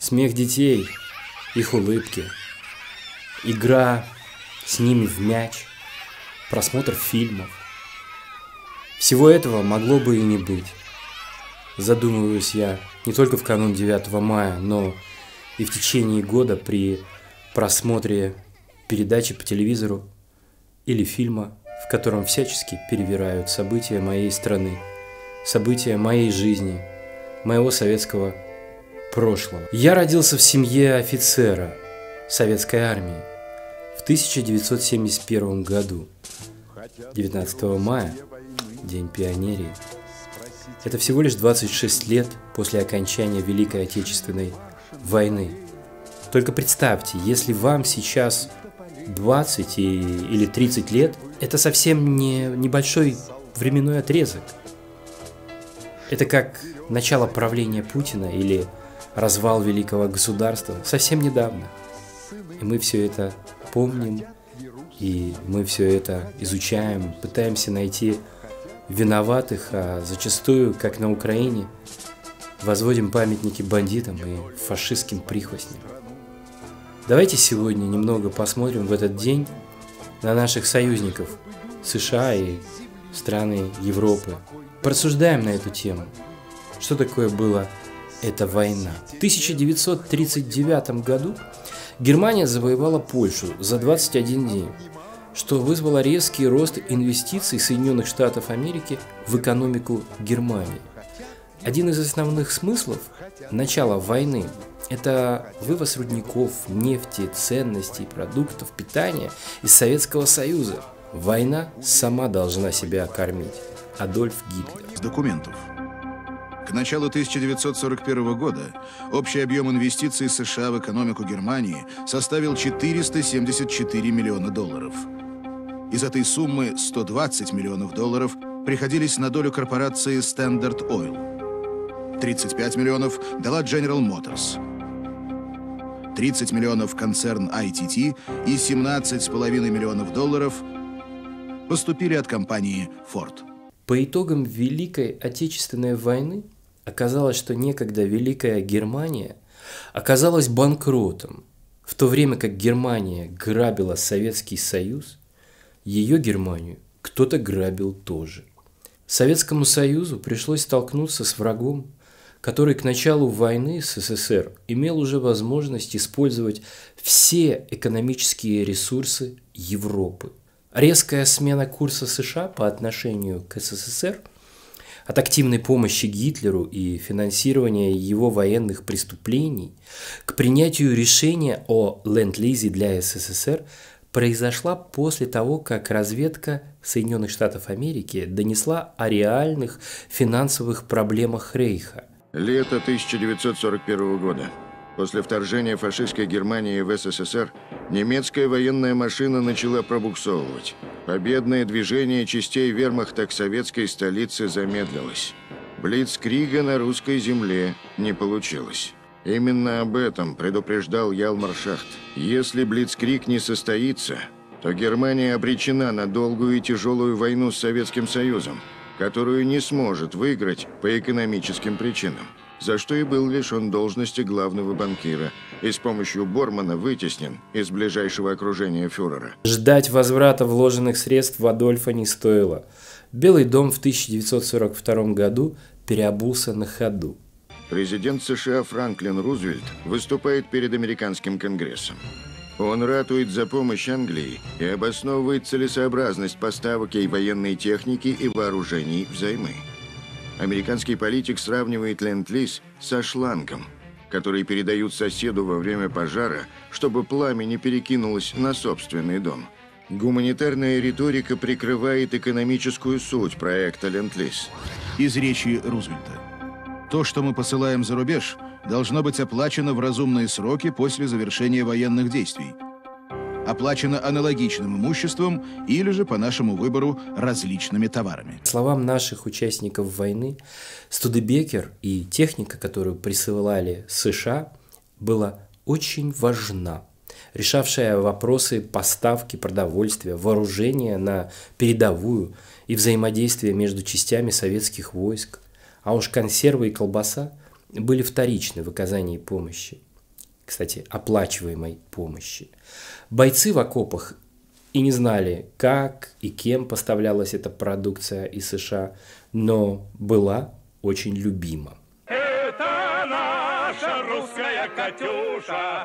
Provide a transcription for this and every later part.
Смех детей, их улыбки, игра с ними в мяч, просмотр фильмов. Всего этого могло бы и не быть. Задумываюсь я не только в канун 9 мая, но и в течение года при просмотре передачи по телевизору или фильма, в котором всячески перевирают события моей страны, события моей жизни, моего советского прошлого. Я родился в семье офицера советской армии в 1971 году, 19 мая, День пионерии. Это всего лишь 26 лет после окончания Великой Отечественной войны. Только представьте, если вам сейчас 20 или 30 лет, это совсем не небольшой временной отрезок. Это как начало правления Путина или развал великого государства совсем недавно. И мы все это помним, и мы все это изучаем, пытаемся найти виноватых, а зачастую, как на Украине, возводим памятники бандитам и фашистским прихвостням. Давайте сегодня немного посмотрим в этот день на наших союзников США и страны Европы. Порассуждаем на эту тему. Что такое была эта война? В 1939 году Германия завоевала Польшу за 21 день, что вызвало резкий рост инвестиций Соединенных Штатов Америки в экономику Германии. Один из основных смыслов начала войны – это вывоз рудников, нефти, ценностей, продуктов питания из Советского Союза. Война сама должна себя кормить. Адольф Гитлер. С документов. К началу 1941 года общий объем инвестиций США в экономику Германии составил 474 миллиона долларов. Из этой суммы 120 миллионов долларов приходились на долю корпорации Standard Oil. 35 миллионов дала General Motors. 30 миллионов концерн ITT и 17,5 миллионов долларов поступили от компании Ford. По итогам Великой Отечественной войны оказалось, что некогда Великая Германия оказалась банкротом. В то время как Германия грабила Советский Союз, ее Германию кто-то грабил тоже. Советскому Союзу пришлось столкнуться с врагом, который к началу войны с СССР имел уже возможность использовать все экономические ресурсы Европы. Резкая смена курса США по отношению к СССР от активной помощи Гитлеру и финансирования его военных преступлений к принятию решения о ленд-лизе для СССР произошла после того, как разведка Соединенных Штатов Америки донесла о реальных финансовых проблемах Рейха. Лето 1941 года. После вторжения фашистской Германии в СССР немецкая военная машина начала пробуксовывать. Победное движение частей вермахта к советской столице замедлилось. Блицкрига на русской земле не получилось. Именно об этом предупреждал Ялмар Шахт. Если Блицкриг не состоится, то Германия обречена на долгую и тяжелую войну с Советским Союзом, которую не сможет выиграть по экономическим причинам, за что и был лишен должности главного банкира и с помощью Бормана вытеснен из ближайшего окружения фюрера. Ждать возврата вложенных средств в Адольфа не стоило. Белый дом в 1942 году переобулся на ходу. Президент США Франклин Рузвельт выступает перед американским конгрессом. Он ратует за помощь Англии и обосновывает целесообразность поставок ей военной техники и вооружений взаймы. Американский политик сравнивает ленд-лиз со шлангом, который передают соседу во время пожара, чтобы пламя не перекинулось на собственный дом. Гуманитарная риторика прикрывает экономическую суть проекта ленд-лиз. Из речи Рузвельта. То, что мы посылаем за рубеж, должно быть оплачено в разумные сроки после завершения военных действий. Оплачено аналогичным имуществом или же, по нашему выбору, различными товарами. По словам наших участников войны, Студебекер и техника, которую присылали США, была очень важна, решавшая вопросы поставки продовольствия, вооружения на передовую и взаимодействия между частями советских войск. А уж консервы и колбаса были вторичны в оказании помощи. кстати, оплачиваемой помощи. Бойцы в окопах и не знали, как и кем поставлялась эта продукция из США, но была очень любима. Это наша русская «Катюша»,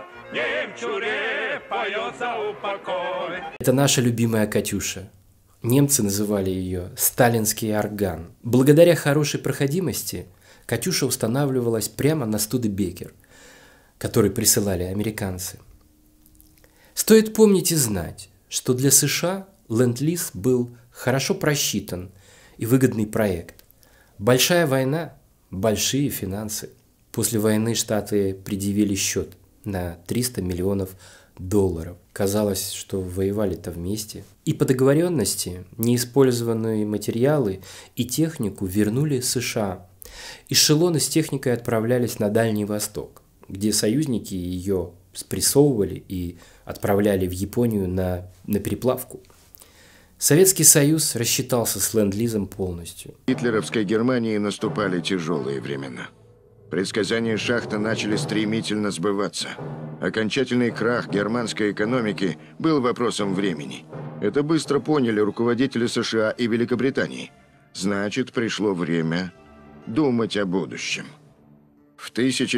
немчуре поет за упокой. Это наша любимая «Катюша». Немцы называли ее «сталинский орган». Благодаря хорошей проходимости «Катюша» устанавливалась прямо на Студебекер, который присылали американцы. Стоит помнить и знать, что для США Ленд-лиз был хорошо просчитан и выгодный проект. Большая война, большие финансы. После войны Штаты предъявили счет на $300 миллионов. Казалось, что воевали-то вместе. И по договоренности неиспользованные материалы и технику вернули США. Эшелоны с техникой отправлялись на Дальний Восток, где союзники ее спрессовывали и отправляли в Японию на переплавку. Советский Союз рассчитался с Ленд-лизом полностью. В гитлеровской Германии наступали тяжелые времена. Предсказания Шахта начали стремительно сбываться. Окончательный крах германской экономики был вопросом времени. Это быстро поняли руководители США и Великобритании. Значит, пришло время думать о будущем. В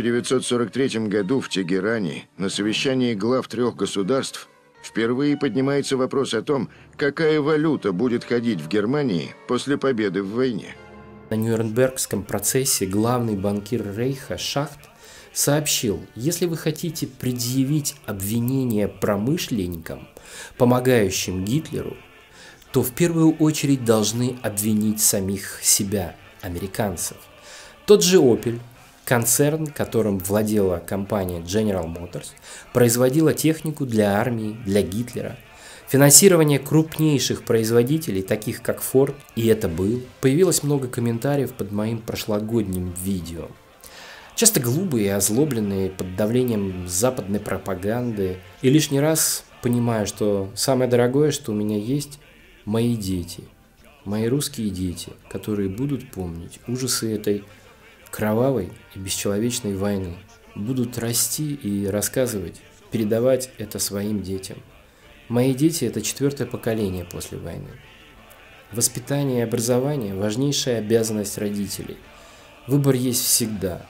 1943 году в Тегеране на совещании глав 3 государств впервые поднимается вопрос о том, какая валюта будет ходить в Германии после победы в войне. На Нюрнбергском процессе главный банкир Рейха Шахт сообщил, если вы хотите предъявить обвинение промышленникам, помогающим Гитлеру, то в первую очередь должны обвинить самих себя, американцев. Тот же Opel, концерн, которым владела компания General Motors, производила технику для армии, для Гитлера. Финансирование крупнейших производителей, таких как Ford, и это был. Появилось много комментариев под моим прошлогодним видео. Часто глупые и озлобленные под давлением западной пропаганды. И лишний раз понимаю, что самое дорогое, что у меня есть, мои дети. Мои русские дети, которые будут помнить ужасы этой кровавой и бесчеловечной войны. Будут расти и рассказывать, передавать это своим детям. Мои дети – это 4-е поколение после войны. Воспитание и образование – важнейшая обязанность родителей. Выбор есть всегда.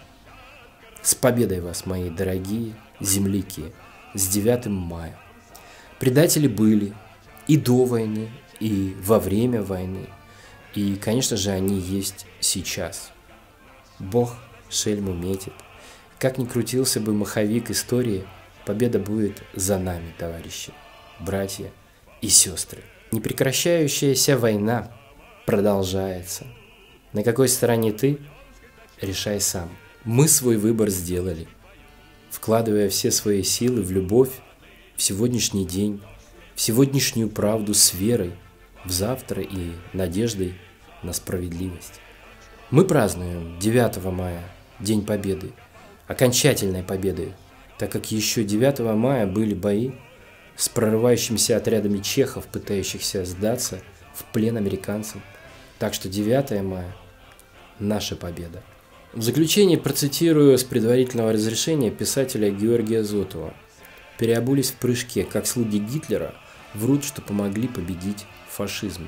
С победой вас, мои дорогие земляки, с 9 мая. Предатели были и до войны, и во время войны. И, конечно же, они есть сейчас. Бог шельму метит. Как ни крутился бы маховик истории, победа будет за нами, товарищи, братья и сестры. Непрекращающаяся война продолжается. На какой стороне ты? Решай сам. Мы свой выбор сделали, вкладывая все свои силы в любовь, в сегодняшний день, в сегодняшнюю правду с верой, в завтра и надеждой на справедливость. Мы празднуем 9 мая, День Победы, окончательной победы, так как еще 9 мая были бои с прорывающимися отрядами чехов, пытающихся сдаться в плен американцам. Так что 9 мая – наша победа. В заключение процитирую с предварительного разрешения писателя Георгия Зотова. Переобулись в прыжке, как слуги Гитлера врут, что помогли победить фашизм.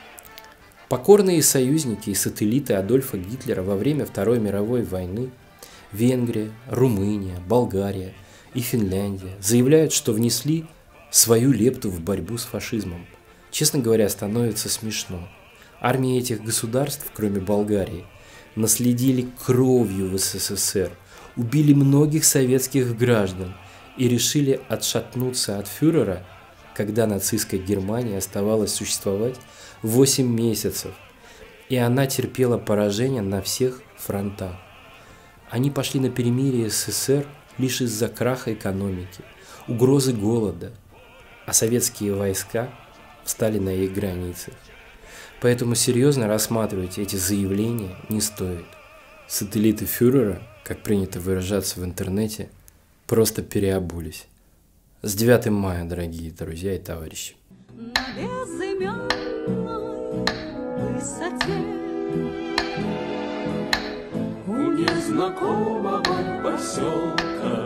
Покорные союзники и сателлиты Адольфа Гитлера во время Второй мировой войны Венгрия, Румыния, Болгария и Финляндия заявляют, что внесли свою лепту в борьбу с фашизмом. Честно говоря, становится смешно. Армии этих государств, кроме Болгарии, наследили кровью в СССР, убили многих советских граждан и решили отшатнуться от фюрера, когда нацистской Германии оставалось существовать 8 месяцев, и она терпела поражение на всех фронтах. Они пошли на перемирие с СССР лишь из-за краха экономики, угрозы голода, а советские войска встали на их границах. Поэтому серьезно рассматривать эти заявления не стоит. Сателлиты фюрера, как принято выражаться в интернете, просто переобулись. С 9 мая, дорогие друзья и товарищи. На безымянной высоте у незнакомого поселка